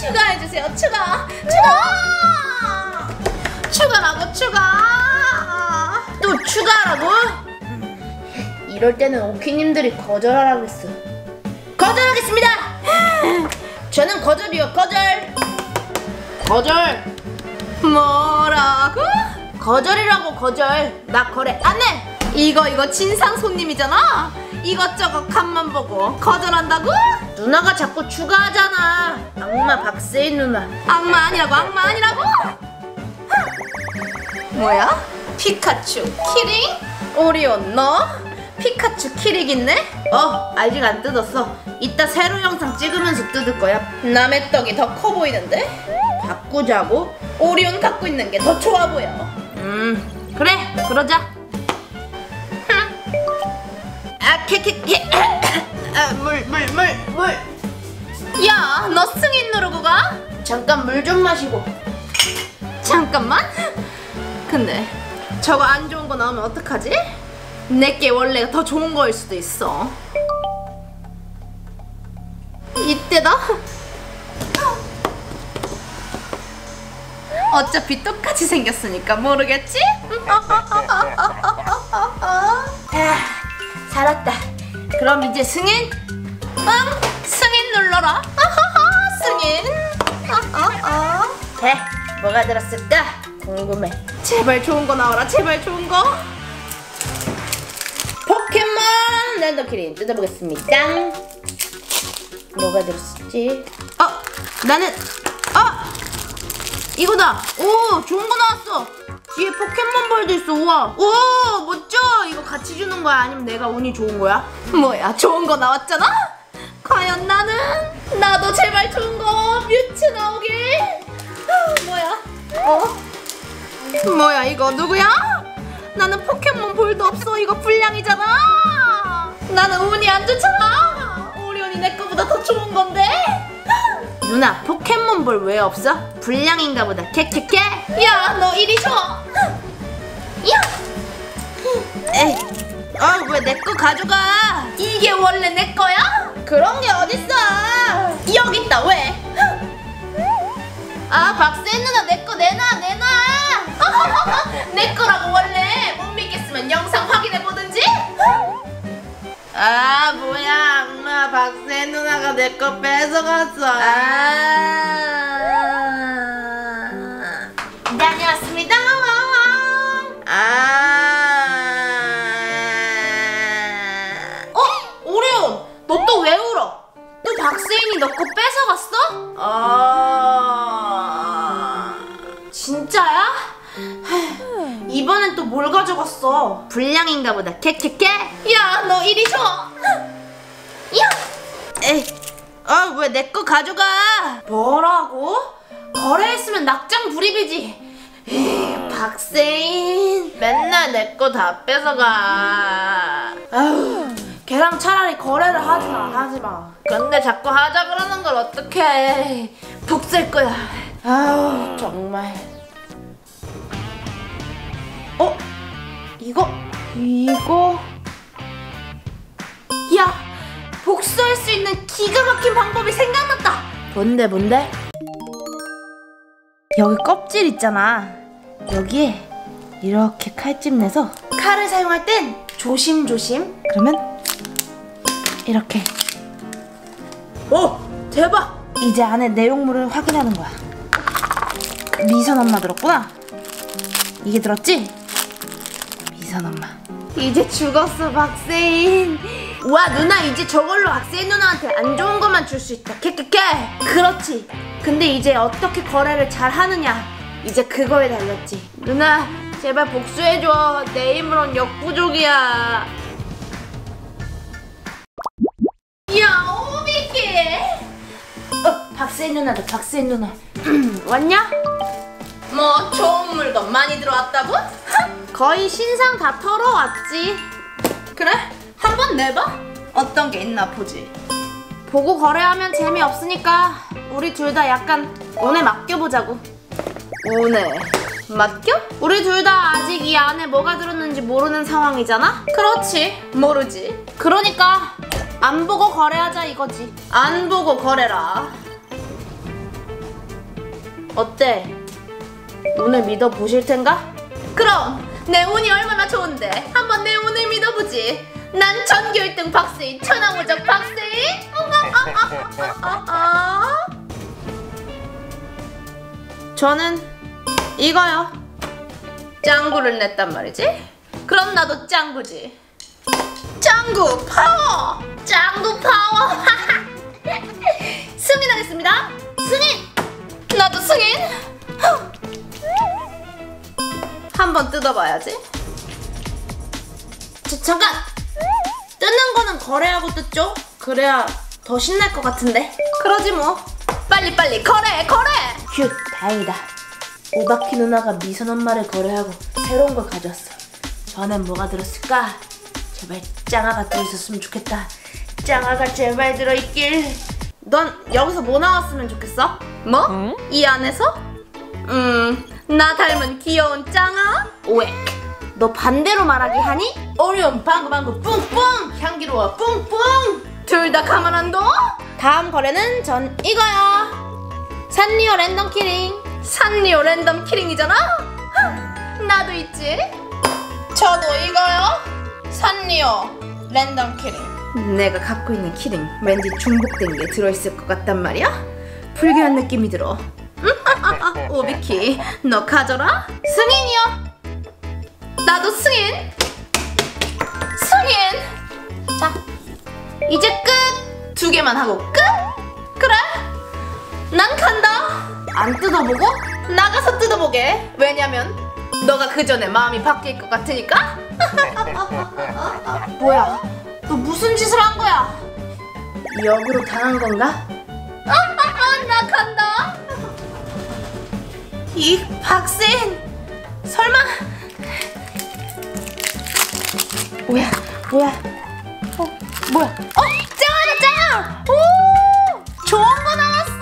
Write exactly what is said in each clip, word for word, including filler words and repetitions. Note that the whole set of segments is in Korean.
추가해주세요. 추가 추가 추가라고 추가 또 추가라고? 이럴 때는 오키님들이 거절하라고 했어. 거절하겠습니다. 저는 거절이요. 거절. 거절. 뭐라고? 거절이라고. 거절. 나 거래 안 해. 이거 이거 진상 손님이잖아. 이것저것 간만 보고 거절한다고? 누나가 자꾸 추가하잖아. 악마 박세인 누나. 악마 아니라고. 악마 아니라고. 뭐야? 피카츄 키링? 오리온 너? 피카츄 키링 있네? 어 아직 안 뜯었어. 이따 새로 영상 찍으면서 뜯을 거야. 남의 떡이 더 커 보이는데? 바꾸자고? 오리온 갖고 있는 게 더 좋아 보여. 음 그래 그러자. 아 캐캐캐 아, 물 물 물 물. 야 너 승인 누르고 가? 잠깐 물 좀 마시고. 잠깐만. 근데 저거 안 좋은 거 나오면 어떡하지? 내게 원래 더 좋은 거일 수도 있어. 이때다? 어차피 똑같이 생겼으니까 모르겠지? 아, 살았다. 그럼 이제 승인? 응, 승인 눌러라. 승인. 에, 뭐가 들었을까? 궁금해. 제발 좋은 거 나와라. 제발 좋은 거. 포켓몬 랜덤 키링 뜯어보겠습니다. 뭐가 들었을지? 어, 나는 어, 이거다. 오, 좋은 거 나왔어. 뒤에 포켓몬볼도 있어. 우와. 오, 멋져. 이거 같이 주는 거야? 아니면 내가 운이 좋은 거야? 뭐야, 좋은 거 나왔잖아? 과연 나는? 나도 제발 좋은 거 뮤츠 나오길. 뭐야? 어? 뭐야 이거 누구야? 나는 포켓몬볼도 없어. 이거 불량이잖아. 나는 운이 안 좋잖아. 오리온이 내 거보다 더 좋은 건데. 누나 포켓몬볼 왜 없어? 불량인가 보다. 캐캐캐. 야 너 이리 줘. 야. 에이. 아 왜 내 거 가져가? 이게 원래 내 거야? 그런 게 어딨어. 여기 있다. 왜? 아 박세인 누나 내 거 내놔 내놔. 내 거라고. 원래 못 믿겠으면 영상 확인해 보든지. 아 뭐야 악마 박세인 누나가 내 거 뺏어갔어. 아 다녀왔습니다. 아 어? 오리온 너 또 왜 울어? 또 박세인이 너 거 뺏어갔어? 아 진짜야? 이번엔 또 뭘 가져갔어? 불량인가 보다. 캐캐캐. 야 너 이리 줘. 야. 에이. 아 왜 내 거 가져가? 뭐라고? 거래했으면 낙장 불입이지. 에이, 박세인 맨날 내 거 다 뺏어가. 아휴 걔랑 차라리 거래를 하지마 하지마. 근데 자꾸 하자 그러는 걸 어떡해. 복쓸 거야. 아우 정말. 어? 이거? 이거? 야! 복수할 수 있는 기가 막힌 방법이 생각났다! 뭔데 뭔데? 여기 껍질 있잖아. 여기에 이렇게 칼집 내서 칼을 사용할 땐 조심조심. 그러면 이렇게. 오! 대박! 이제 안에 내용물을 확인하는 거야. 미선 엄마 들었구나. 이게 들었지? 미선 엄마. 이제 죽었어 박세인. 와 누나 이제 저걸로 박세인 누나한테 안 좋은 것만 줄 수 있다. 캐캐캐. 그렇지. 근데 이제 어떻게 거래를 잘 하느냐 이제 그거에 달렸지. 누나 제발 복수해줘. 내 힘으론 역부족이야. 야 오비키. 어 박세인 누나다. 박세인 누나. 왔냐? 뭐 좋은 물건 많이 들어왔다고? 거의 신상 다 털어왔지. 그래? 한번 내봐. 어떤 게 있나 보지. 보고 거래하면 재미없으니까 우리 둘 다 약간 운에 맡겨보자고. 운에 맡겨? 우리 둘 다 아직 이 안에 뭐가 들었는지 모르는 상황이잖아? 그렇지 모르지. 그러니까 안 보고 거래하자 이거지. 안 보고 거래라. 어때? 운을 믿어보실 텐가? 그럼 내 운이 얼마나 좋은데 한번 내 운을 믿어보지. 난 전교 일 등 박세인, 천하무적 박세인. 저는 이거요. 짱구를 냈단 말이지. 그럼 나도 짱구지. 짱구 파워! 짱구 파워! 승인하겠습니다. 승인! 나도 승인! 한번 뜯어봐야지. 자, 잠깐! 뜯는 거는 거래하고 뜯죠? 그래야 더 신날 것 같은데. 그러지 뭐. 빨리빨리 거래 거래! 휴, 다행이다. 오바키 누나가 미선 엄마를 거래하고 새로운 걸 가져왔어. 전엔 뭐가 들었을까? 제발 짱아가 들어있었으면 좋겠다. 짱아가 제발 들어있길. 넌 여기서 뭐 나왔으면 좋겠어? 뭐? 응? 이 안에서? 음, 나 닮은 귀여운 짱아? 왜? 너 반대로 말하기 하니? 오리온 방구방구 뿡뿡! 향기로워 뿡뿡! 둘 다 가만 안 둬? 다음 거래는 전 이거요. 산리오 랜덤 키링. 산리오 랜덤 키링이잖아? 나도 있지. 저도 이거요. 산리오 랜덤 키링. 내가 갖고 있는 키링 왠지 중복된 게 들어있을 것 같단 말이야. 불길한 느낌이 들어. 오비키 너 가져라. 승인이요. 나도 승인. 승인. 자 이제 끝. 두 개만 하고 끝. 그래 난 간다. 안 뜯어보고 나가서 뜯어보게. 왜냐면 너가 그 전에 마음이 바뀔 것 같으니까. 뭐야 너 무슨 짓을 한 거야? 역으로 당한 건가? 나 간다. 이 박세인 설마. 뭐야 뭐야 어 뭐야 어 짱아다 짱. 오 좋은 거 나왔어.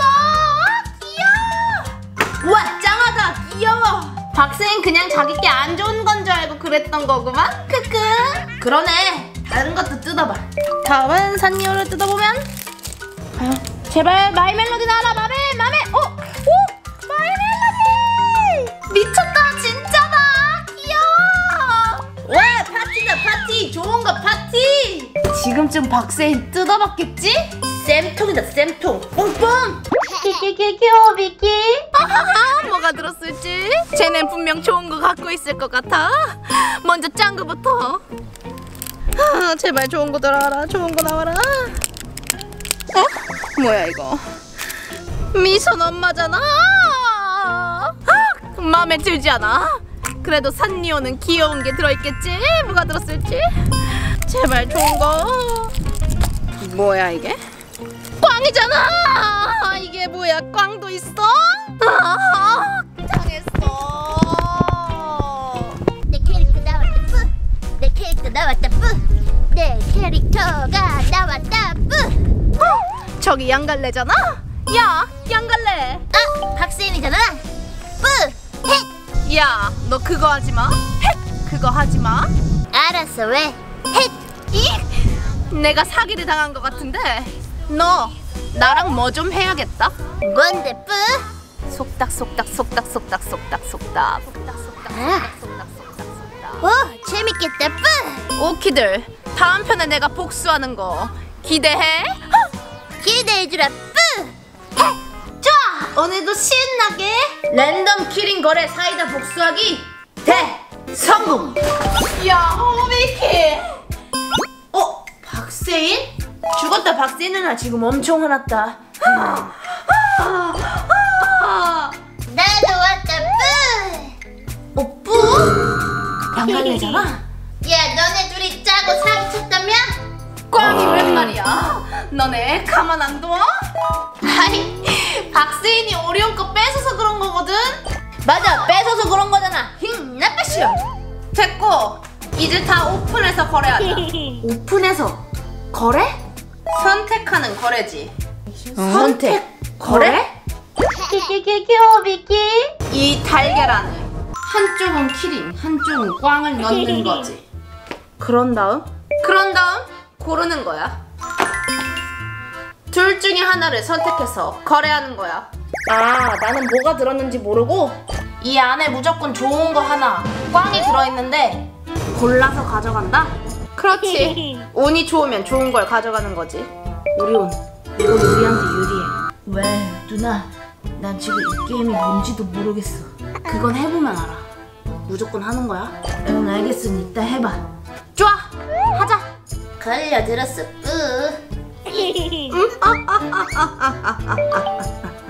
귀여워. 우와 짱아다 귀여워. 박세인 그냥 자기 게 안 좋은 건 줄 알고 그랬던 거구만. 크크. 그러네. 다른 것도 뜯어봐. 다음은 산리오를 뜯어보면 과연 제발 마이멜로디 나와라. 마메 마메. 오! 오! 마이멜로디! 미쳤다 진짜다. 귀여워. 와 파티다 파티. 좋은 거 파티. 지금쯤 박세인 뜯어봤겠지? 쌤통이다 쌤통. 뿡뿡. 키키키키오 비키. 뭐가 들었을지? 쟤넨 분명 좋은 거 갖고 있을 것 같아. 먼저 짱구부터. 아, 제발 좋은 거 들어와라. 좋은 거 나와라. 어? 뭐야 이거? 미선 엄마잖아. 아, 마음에 들지 않아. 그래도 산리오는 귀여운 게 들어있겠지? 뭐가 들었을지? 제발 좋은 거. 뭐야 이게? 꽝이잖아. 이게 뭐야? 꽝도 있어? 아, 당했어. 내 캐릭터 나왔다 뿌. 내 캐릭터 나왔다 뿌. 내 캐릭터가 나왔다 뿌. 어? 저기 양갈래잖아? 야 양갈래. 아 박세인이잖아. 뿌. 헷. 야 너 그거 하지마. 헷. 그거 하지마. 알았어 왜? 헷. 이 내가 사기를 당한 것 같은데 너 나랑 뭐 좀 해야겠다. 뭔데 뿌? 속닥 속닥 속닥 속닥 속닥 속닥 아. 오 재밌겠다 뿌. 오키들 다음 편에 내가 복수하는 거 기대해. 기대해주라 뿌. 좋아 오늘도 신나게 랜덤 키링 거래 사이다 복수하기 대성공. 야 호비키. 어 박세인? 죽었다. 박세인 누나 지금 엄청 화났다. 나도 왔다 뿌. 어 뿌? 양갈래잖아. 야 너네 둘이 짜고 사기쳤다며? 꽝이 웬 말이야? 너네 가만 안 둬? 아이 박세인이 오리온 거 뺏어서 그런 거거든. 맞아 뺏어서 그런 거잖아. 힝 나빠시오. 됐고 이제 다 오픈해서 거래하자. 오픈해서 거래? 선택하는 거래지. 어? 선택 거래? 키키키키오비키. 이 달걀안을 한쪽은 키링 한쪽은 꽝을 넣는 거지. 그런 다음? 그런 다음 고르는 거야. 둘 중에 하나를 선택해서 거래하는 거야. 아, 나는 뭐가 들었는지 모르고 이 안에 무조건 좋은 거 하나 꽝이 들어있는데 골라서 가져간다? 그렇지. 운이 좋으면 좋은 걸 가져가는 거지. 우리 운, 이건 우리한테 유리해. 왜? 누나, 난 지금 이 게임이 뭔지도 모르겠어. 그건 해보면 알아. 무조건 하는 거야? 응, 알겠으니 이따 해봐. 좋아! 하자! 걸려들었어 뿌. 응? 아, 아, 아, 아, 아, 아, 아.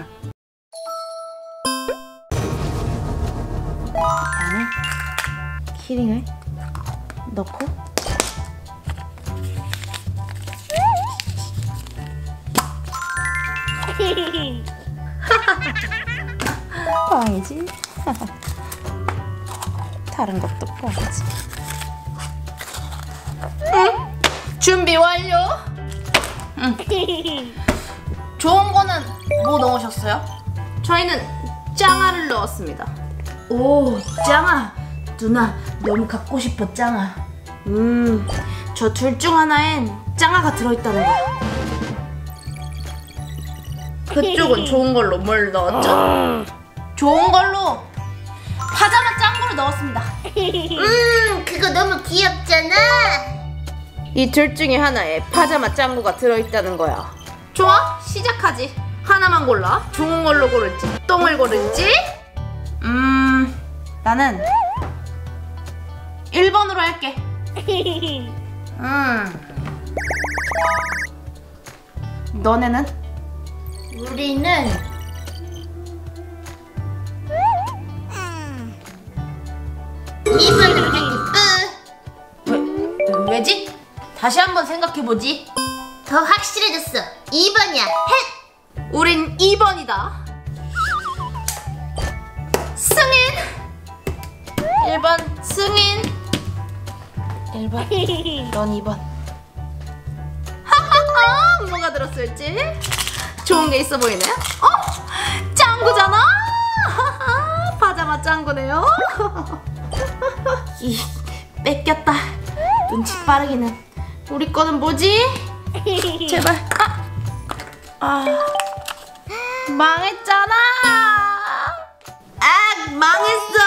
안에 키링을 넣고 꽝이지? 다른 것도 꽝이지. 응? 준비 완료. 응. 좋은 거는 뭐 넣으셨어요? 저희는 짱아를 넣었습니다. 오, 짱아. 누나, 너무 갖고 싶어, 짱아. 음, 저 둘 중 하나엔 짱아가 들어있다는 거야. 그쪽은 좋은 걸로 뭘 넣었죠? 좋은 걸로 파자마 짱구를 넣었습니다. 음 그거 너무 귀엽잖아. 이 둘 중에 하나에 파자마 짱구가 들어있다는 거야. 좋아, 시작하지. 하나만 골라. 좋은 걸로 고를지 똥을 고를지. 음, 나는 일 번으로 할게. 음, 너네는? 우리는 이 번으로 할게 뿌. 왜, 왜지? 다시 한번 생각해보지. 더 확실해졌어. 이 번이야. 헷. 우린 이 번이다. 승인. 일 번 승인. 일 번. 넌 이 번. 하하하. 뭐가 들었을지? 좋은 게 있어 보이네. 어? 짱구잖아. 하하. 파자마 짱구네요. 이, 뺏겼다. 눈치 빠르기는. 우리 거는 뭐지? 제발. 아, 아, 망했잖아. 아, 망했어.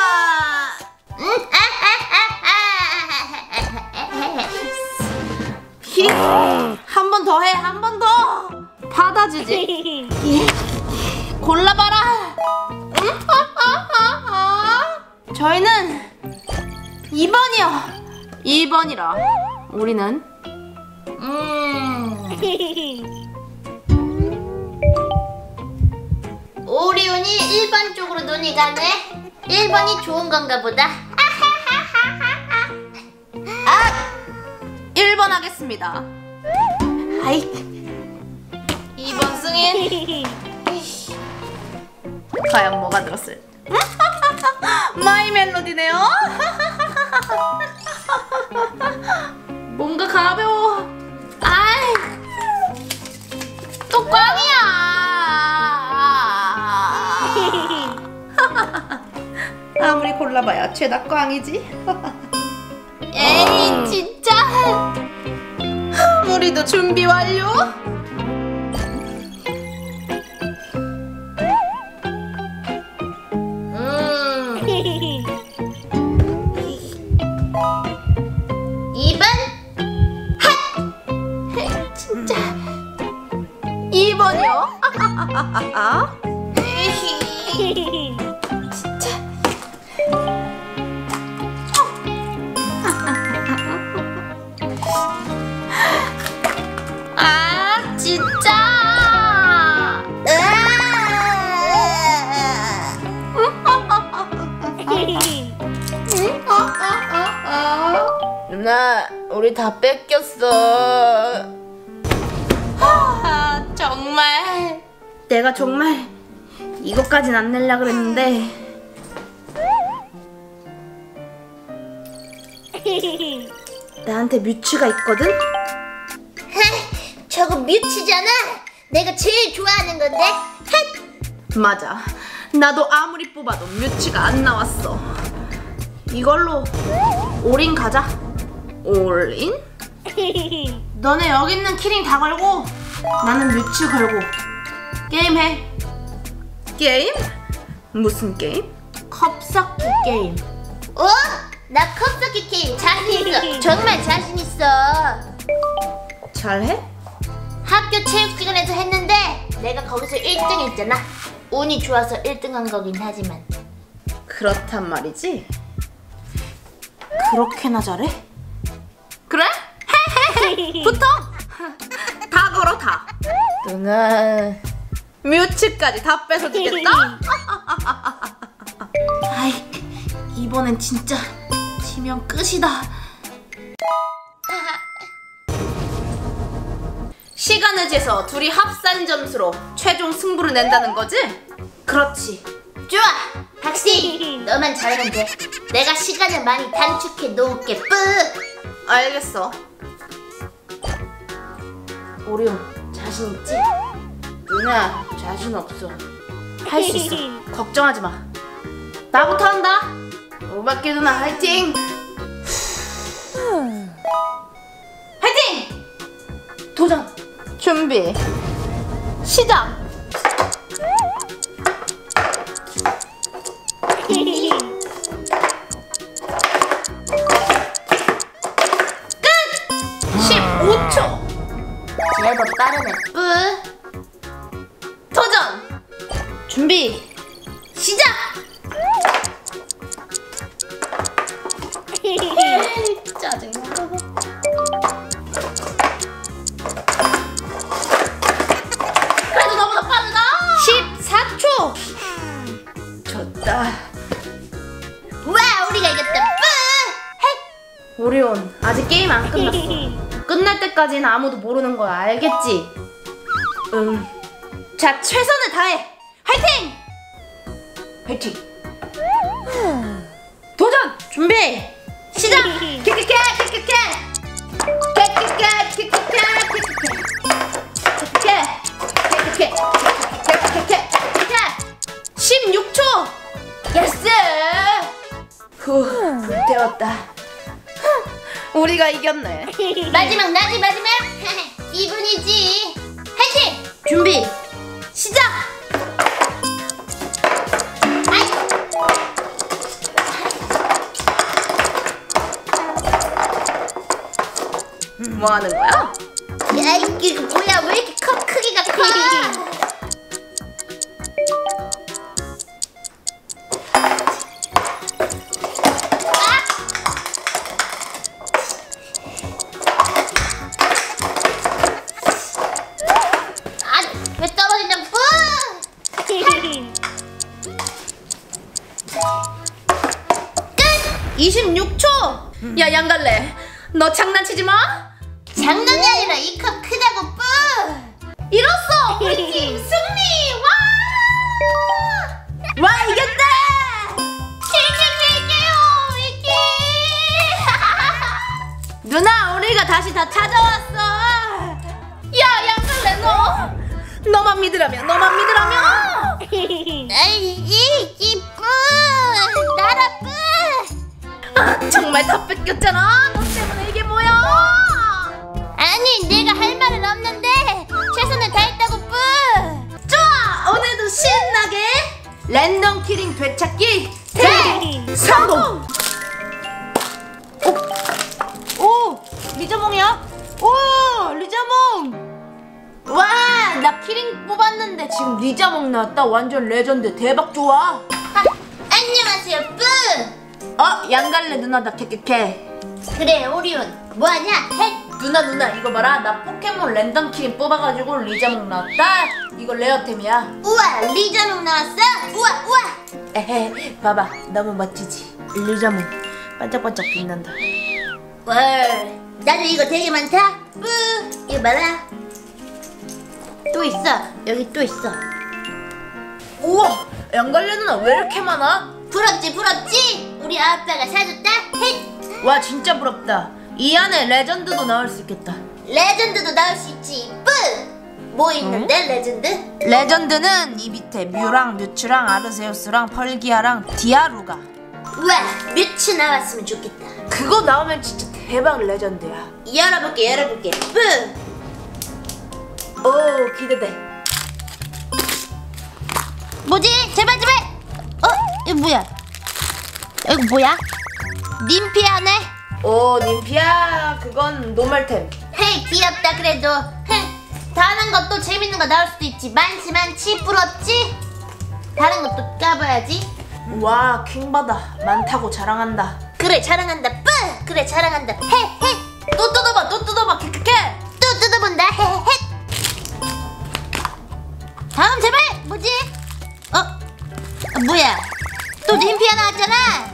한 번 더 해. 한 번 더. 받아주지. 골라봐라. 저희는 이 번이요. 이 번이라. 우리는 음. 오리온이 일 번 쪽으로 눈이 가네. 일 번이 좋은 건가 보다. 아! 일 번 하겠습니다. 하이. 이 번 승인. 과연 뭐가 들었을? 마이 멜로디네요. 뭔가 가벼워. 아이, 또 꽝이야. 아무리 골라봐야 죄다 꽝이지. 에이, 진짜. 우리도 준비 완료. 음. 이 번. 핫. 진짜. 이 번이요? 진짜. 아, 진짜. 누나, 우리 다 뺏겼어. 아, 정말. 내가 정말 이것까진 안 낼라 그랬는데. 나한테 뮤츠가 있거든? 저거 뮤츠잖아. 내가 제일 좋아하는 건데. 핫. 맞아. 나도 아무리 뽑아도 뮤츠가 안 나왔어. 이걸로 올인 가자. 올인? 너네 여기 있는 키링 다 걸고 나는 뮤츠 걸고 게임해. 게임? 무슨 게임? 컵쌓기 게임. 어? 나 컵쌓기 게임 자신 있어. 정말 자신 있어. 잘해? 학교 체육 시간에서 했는데 내가 거기서 일 등 했잖아. 운이 좋아서 일 등 한 거긴 하지만. 그렇단 말이지? 그렇게나 잘해? 그래? 붙어! 다 걸어 다. 누나 뮤츠까지 다 뺏어주겠다? 아이, 이번엔 진짜 지면 끝이다. 시간을 재서 둘이 합산 점수로 최종 승부를 낸다는 거지? 그렇지. 좋아! 박씨! 너만 잘하면 돼. 내가 시간을 많이 단축해 놓을게. 뿌! 알겠어. 오리온 자신 있지? 누나 자신 없어. 할 수 있어. 걱정하지 마. 나부터 한다. 오밖에 누나 화이팅! 화이팅! 도전! 준비 시작! 끝! 십오 초! 제법 빠르네. 뿌! 도전! 준비 시작! 짜증나. 그래도 너보다 빠르다. 십사 초. 졌다. 와! 우리가 이겼다. 뿌! 오리온 아직 게임 안 끝났어. 끝날 때까지는 아무도 모르는 거야. 알겠지? 응. 자, 최선을 다해. 화이팅! 화이팅. 도전! 준비 시작! 킥킥킥 킥킥킥 킥킥킥 킥킥킥 킥킥킥 킥킥킥 십육 초! 예스! 후, 불태웠다. 우리가 이겼네. 마지막 나지 마지막. 기분이지. 화이팅! 준비 시작! 아이. 뭐 하는 거야? 야, 이게 뭐야? 왜 이렇게 컵 크기가 커? 아, 왜 떨어지냐고? 이십육 초! 야, 양갈래, 너 장난치지 마? 장난이 아니라 이 컵 크다고. 뿌! 이뤘어! 우리 팀 승리! 와! 와, 이겼다! 칠킬킬게요 이기. 누나, 우리가 다시 다 찾아왔어! 야, 양갈래, 너! 너만 믿으라며, 너만 믿으라며! 아이, 이, 이 뿌! 나라 뿌! 아, 정말 다 뺏겼잖아! 너 때문에 이게 뭐야! 아니, 내가 할 말은 없는데 최선을 다했다고. 뿌! 좋아! 오늘도 신나게 랜덤 키링 되찾기 대성공! 오! 오! 리자몽이야? 오! 리자몽! 와! 나 키링 뽑았는데 지금 리자몽 나왔다. 완전 레전드. 대박 좋아. 아, 안녕하세요. 뿌! 어? 양갈래 누나다. 캐캐캐. 그래, 오리온 뭐하냐? 헷! 누나 누나 이거 봐라. 나 포켓몬 랜덤 키링 뽑아가지고 리자몽 나왔다. 이거 레어템이야. 우와, 리자몽 나왔어? 우와 우와. 에헤, 봐봐. 너무 멋지지? 리자몽 반짝반짝 빛난다. 와, 나도 이거 되게 많다. 뿌! 이거 봐라. 또 있어. 여기 또 있어. 우와! 양갈래 누나 왜 이렇게 많아? 부럽지 부럽지? 우리 아빠가 사줬다. 헷! 와, 진짜 부럽다. 이 안에 레전드도 나올 수 있겠다. 레전드도 나올 수 있지. 뿌! 뭐 있는데? 레전드? 레전드는 이 밑에 뮤랑 뮤츠랑 아르세우스랑 펄기아랑 디아루가. 우와, 뮤츠 나왔으면 좋겠다. 그거 나오면 진짜 대박 레전드야. 열어볼게 열어볼게. 뿌! 오, 기대돼. 뭐지? 제발 제발. 어? 이거 뭐야? 이거 뭐야? 님피아네? 오, 님피아. 그건 노멀템. 헤이, 귀엽다. 그래도 흥, 다른 것도 재밌는 거 나올 수도 있지. 많지 많지. 부럽지? 다른 것도 까봐야지. 와, 킹받아. 많다고 자랑한다. 그래, 자랑한다. 뿌! 그래, 자랑한다. 헤헤. 또 뜯어봐, 또 뜯어봐. 캐캐캐. 또 뜯어본다. 헤헤. 다음 제발. 뭐지? 어? 아, 뭐야? 또 님피아 나왔잖아.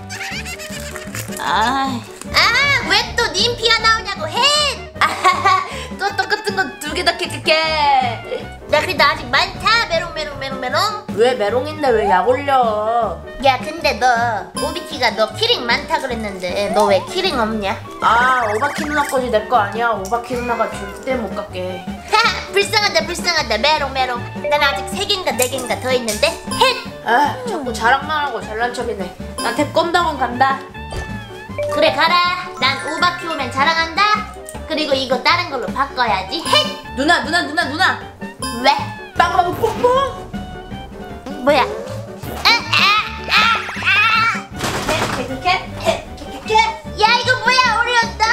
아, 아, 왜 또 님피아 나오냐고. 헤. 아하하, 또 똑같은 거 두 개 다 캐캐캐. 나 그래도 아직 많다. 메롱 메롱 메롱 메롱. 왜 메롱인데 왜 약 올려? 야, 근데 너 오비키가 너 키링 많다 그랬는데 너 왜 키링 없냐? 아, 오바키 누나 거지 내 거 아니야. 오바키 누나가 절대 못 갖게. 하하, 불쌍하다 불쌍하다. 메롱 메롱. 난 아직 세 개인가 네 개인가 더 있는데. 헷. 아, 자꾸 자랑만 하고 잘난 척이네. 난 태권도원 간다. 그래, 가라. 난 오바키 오면 자랑한다. 그리고 이거 다른 걸로 바꿔야지. 헷. 누나, 누나, 누나, 누나. 왜? 빵빵 뽕뽕. 뭐야? 아, 아, 아, 아. 캐캐캐. 캐캐캐. 야, 이거 뭐야? 어려웠다.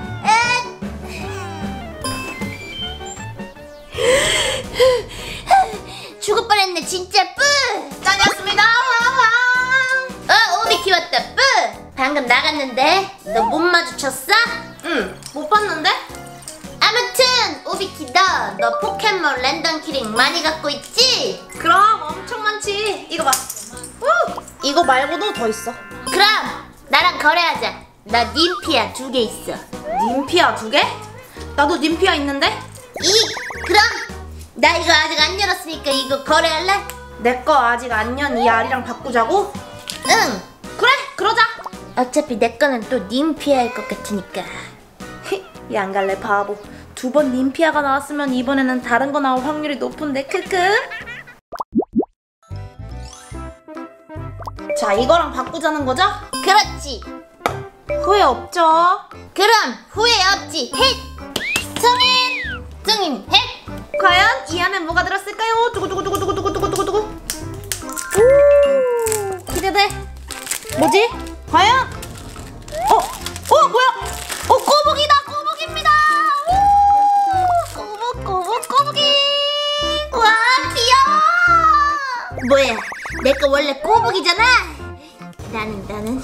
죽을 뻔했네 진짜. 뿌. 다녔습니다. 어, 오비키 왔다. 뿌. 방금 나갔는데 너 못 마주쳤어? 응, 못 봤는데? 아무튼 오비키 너, 너 포켓몬 랜덤 키링 많이 갖고 있지? 그럼 엄청 많지. 이거 봐. 우! 이거 말고도 더 있어. 그럼 나랑 거래하자. 나 님피아 두 개 있어. 님피아 두 개? 나도 님피아 있는데? 이, 그럼 나 이거 아직 안 열었으니까 이거 거래할래? 내 거 아직 안 연 이 알이랑 바꾸자고? 응. 그래, 그러자. 어차피 내 거는 또 님피아일 것 같으니까. 양갈래 바보. 두 번 님피아가 나왔으면 이번에는 다른 거 나올 확률이 높은데. 크크. 자, 이거랑 바꾸자는 거죠? 그렇지. 후회 없죠? 그럼 후회 없지. 헷. 승인. 승인. 헷. 과연 이 안에 뭐가 들었을까요? 두구두구두구두구두구두구두구. 오, 기대돼. 뭐지? 과연? 어? 어, 뭐야? 어, 꼬북이다. 꼬북입니다. 오, 꼬북, 꼬북, 꼬북이. 와, 귀여워. 뭐야? 내 거 원래 꼬북이잖아. 나는 나는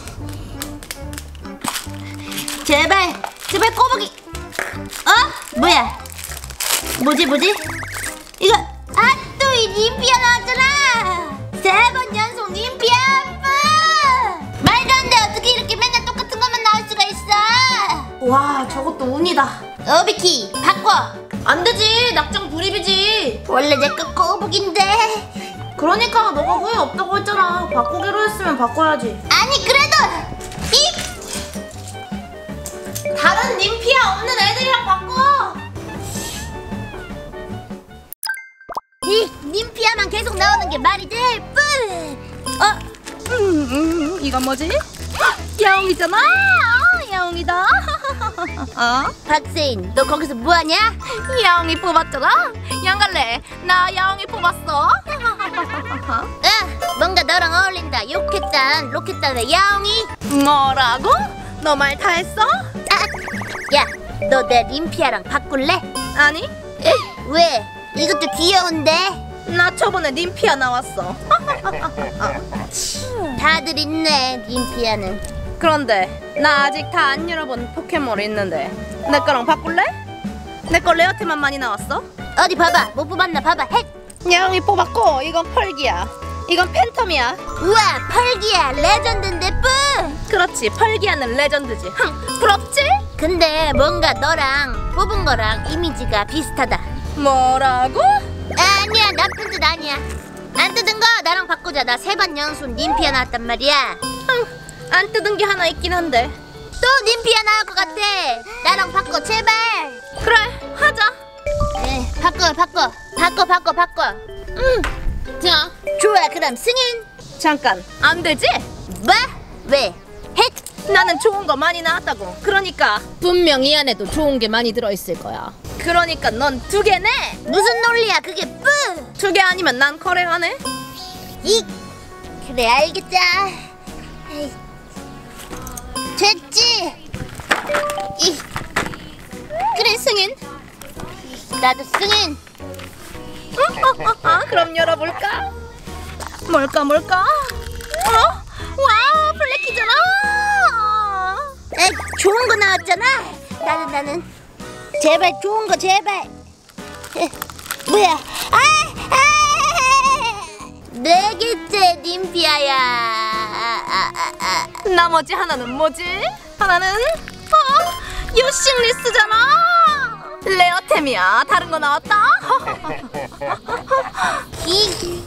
제발 제발 꼬북이. 어? 뭐야? 뭐지 뭐지? 이거 아, 또 이 님피아 나왔잖아. 세 번 연속 님피아. 뿌! 말도 안 돼. 어떻게 이렇게 맨날 똑같은 것만 나올 수가 있어? 와, 저것도 운이다. 오비키 바꿔. 안 되지. 낙장 불입이지. 원래 내 거 꼬북인데. 그러니까 너가 후회 없다고 했잖아. 바꾸기로 했으면 바꿔야지. 아니 그래도 이 다른 님피아 없는 애들이랑 바꿔. 이 님피아만 계속 나오는 게 말이 돼? 뿌! 어? 음, 음, 이건 뭐지? 야옹이잖아. 어, 야옹이다. 어? 박세인, 너 거기서 뭐하냐? 야옹이 뽑았잖아. 양갈래, 나 야옹이 뽑았어. 아, 뭔가 너랑 어울린다. 욕했단, 로켓단의 야옹이. 뭐라고? 너 말 다 했어? 아, 야, 너 내 님피아랑 바꿀래? 아니, 에? 왜? 이것도 귀여운데? 나 저번에 님피아 나왔어. 다들 있네, 님피아는. 그런데 나 아직 다 안 열어본 포켓몬이 있는데 내 거랑 바꿀래? 내 거 레어템만 많이 나왔어. 어디 봐봐, 못 뽑았나 봐봐. 헷! 야옹이 뽑았고, 이건 펄기야. 이건 팬텀이야. 우와, 펄기야, 레전드인데 뿌! 그렇지, 펄기야는 레전드지. 흥, 부럽지? 근데 뭔가 너랑 뽑은 거랑 이미지가 비슷하다. 뭐라고? 아니야, 나쁜 짓 아니야. 안 뜯은 거 나랑 바꾸자. 나 세 번 연속 님피아 나왔단 말이야. 흥, 안 뜯은 게 하나 있긴 한데. 또 님피아 나올 것 같아. 나랑 바꿔 제발. 그래, 하자. 네, 바꿔 바꿔 바꿔 바꿔 바꿔. 응. 자, 좋아. 그럼 승인. 잠깐, 안 되지? 뭐? 왜? 헷. 나는 좋은 거 많이 나왔다고. 그러니까 분명 이 안에도 좋은 게 많이 들어있을 거야. 그러니까 넌 두 개네. 무슨 논리야 그게? 뿌. 두 개 아니면 난 거래하네. 이 그래 알겠다. 에이, 됐지. 이 그래 승인. 나도 승인. 아, 그럼 열어볼까? 뭘까 뭘까? 어? 와, 블랙키잖아. 에 좋은 거 나왔잖아. 나는 나는 제발 좋은 거 제발. 에, 뭐야? 아, 아, 네 개째 님피아야. 아, 아, 아, 아. 나머지 하나는 뭐지? 하나는 어? 요싱리스잖아. 레어템이야. 다른 거 나왔다. 이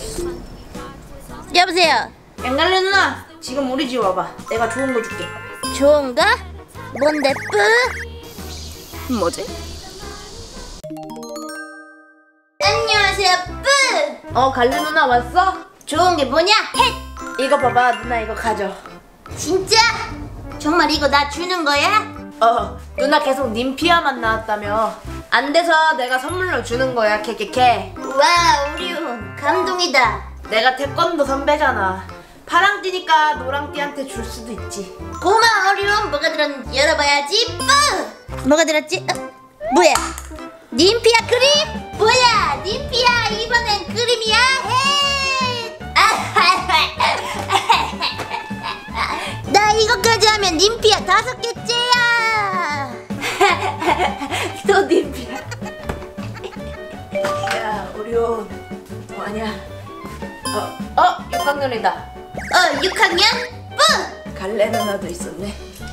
여보세요. 앵갈레 누나, 지금 우리 집 와봐. 내가 좋은 거 줄게. 좋은 거? 뭔데 뿌? 뭐지? 안녕하세요 뿌. 어, 갈래 누나 왔어? 좋은 게 뭐냐? 헷. 이거 봐봐, 누나 이거 가져. 진짜? 정말 이거 나 주는 거야? 어, 누나 계속 님피아만 나왔다며. 안 돼서 내가 선물로 주는 거야, 케케케. 와 오리온 감동이다. 내가 태권도 선배잖아. 파랑띠니까 노랑띠한테 줄 수도 있지. 고마워 오리온. 뭐가 들었는지 열어봐야지. 뿌. 뭐가 들었지? 어? 뭐야? 님피아 크림? 뭐야? 님피아 이번엔 크림이야? 헤이. 나 이거까지 하면 님피아 다섯 개째야. 또 님피아. 야, 오리온 뭐하냐? 어, 어, 육 학년이다. 어 육 학년? 뿌. 갈래 누나도 있었네.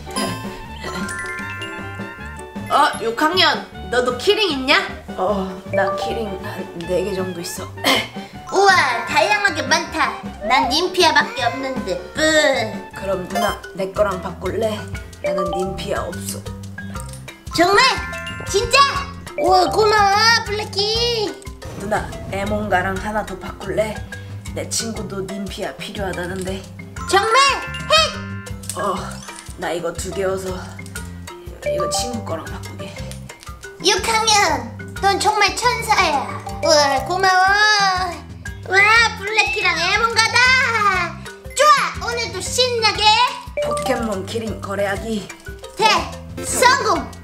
어, 육 학년 너도 키링 있냐? 어, 나 키링 한 네 개 정도 있어. 우와 다양하게 많다. 난 님피아밖에 없는데 뿌. 그럼 누나 내 거랑 바꿀래? 나는 님피아 없어. 정말? 진짜? 우와 고마워 블랙키. 누나 에몬가랑 하나 더 바꿀래? 내 친구도 님피아 필요하다는데. 정말? 헷! 어, 나 이거 두 개여서 이거 친구 거랑 바꾸게. 육 학년 넌 정말 천사야. 우와 고마워. 와 블랙키랑 에몬가다. 좋아 오늘도 신나게 포켓몬 키링 거래하기 대 성공.